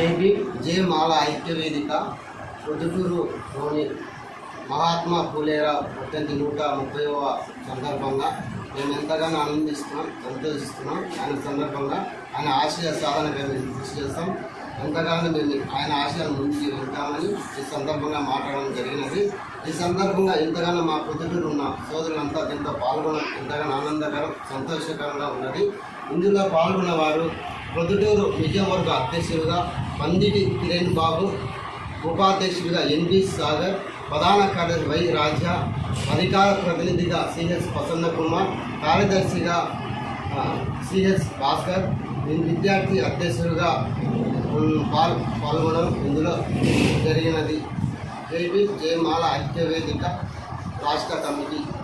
JB జే మాల ఐక్యవేదిక ప్రొద్దుటూరులోని మహాత్మా పూలేరా 130వ సందర్భంగా మేము ఎంతగానో ఆనందిస్తున్నాం, సంతోషిస్తున్నాం. ఆయన సందర్భంగా ఆయన ఆశయ సాధనగా మేము కృషి చేస్తాం. ఎంతగానో మేము ఆయన ఆశయాలను ముందుకు వెళ్తామని ఈ సందర్భంగా మాట్లాడడం జరిగినది. ఈ సందర్భంగా ఎంతగానో మా ప్రొద్దుటూరు ఉన్న సోదరులంతా దీంతో పాల్గొనడం ఎంతగానో ఆనందకరం, సంతోషకరంగా ఉన్నది. ఇందులో పాల్గొన్న వారు ప్రొద్దుటూరు నిజవర్గ అధ్యక్షులుగా పందిటి కిరణ్ బాబు, ఉపాధ్యక్షుడిగా ఎన్బి సాగర్, ప్రధాన కార్యదర్శి వై రాజ్య, అధికార ప్రతినిధిగా సిహెచ్ ప్రసన్న కుమార్, కార్యదర్శిగా సిహెచ్ భాస్కర్, విద్యార్థి అధ్యక్షులుగా పాల్గొనడం ఇందులో జరిగినది. జేబీ జయమాల ఐక్యవేదిక రాష్ట్ర కమిటీ.